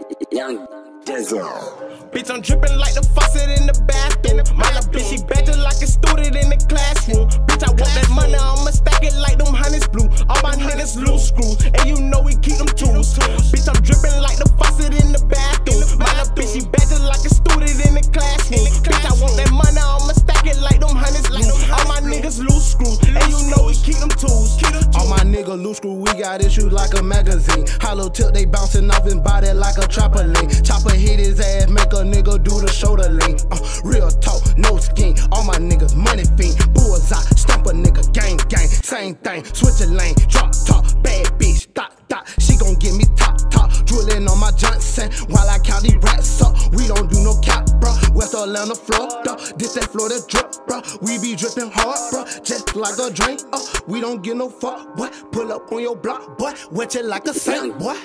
Young Dizzle. Bitch, I'm drippin' like the faucet in the bathroom. My little bitch, she better like a student in the classroom. Bitch, I want that money, I'ma stack it like them hundreds blue. All my niggas loose screws, and you know we keep them tools. Bitch, I'm drippin' like the faucet in the bathroom. My little bitch, she better like a student in the classroom. Bitch, I want that money, I'ma stack it like them hundreds blue. All my niggas loose screws, and you know we keep them tools. All my niggas loose screw, we got issues like a magazine. Hollow tip, they bouncing off his body like a trampoline. Chopper hit his ass, make a nigga do the shoulder lean. Real talk, no skin. All my niggas money fiend. Bullseye, stump a nigga, gang, gang. Same thing, switch a lane. Drop top, bad bitch, dot, dot. She gon' give me top, top. Drillin' on my Johnson while I count these rats up. We don't do no cap, bruh. West Atlanta, Florida. This that Florida drip, bruh. We be drippin' hard, bruh. Just like a drink, we don't give no fuck, boy. Pull up on your block, boy. Wet you like a saint, boy.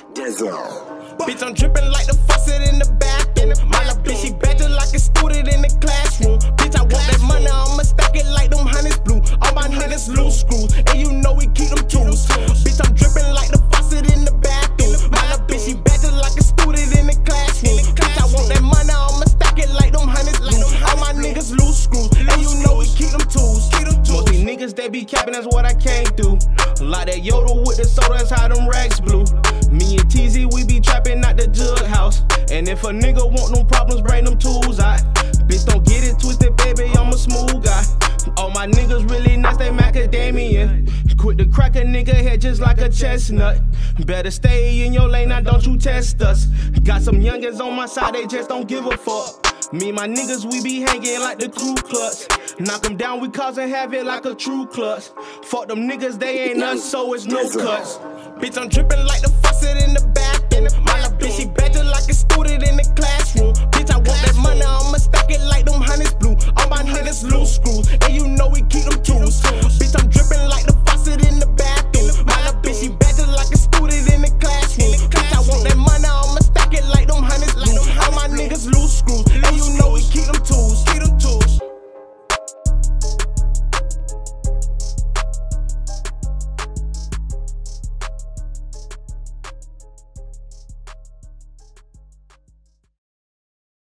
Bitch, I'm drippin' like the faucet in the bathroom. My little bitch, she better like a student in the classroom. Bitch, I want that money, I'ma stack it like them hundreds blue. All my niggas loose screws, and you know we keep them tools. Bitch, I'm drippin' like the faucet in the bathroom. My little bitch, she better like a student in the classroom. Bitch, I want that money, I'ma stack it like them hundreds blue. All my niggas loose screws, and you know we keep them tools. Most these niggas, they be capping, that's what I can't do. Like that Yoda with the soda, that's how them racks blue. Me and TZ, we be trapping out the jug house. And if a nigga want no problems, bring them tools out. Bitch, don't get it twisted, baby, I'm a smooth guy. All my niggas really nice, they macadamia. Quit to crack a nigga head just like a chestnut. Better stay in your lane, now don't you test us. Got some youngins on my side, they just don't give a fuck. Me and my niggas, we be hanging like the Ku Klux. Knock them down, we causing havoc like a true clutch. Fuck them niggas, they ain't us, so it's no cuts. Bitch, I'm drippin' like the faucet in the bathroom. My little bitch, she better like a student in the classroom. Bitch, I want that money, I'ma stack it like them hundreds blue. All my niggas loose screws, and you know we keep them tools. Bitch, I'm drippin' like the faucet in the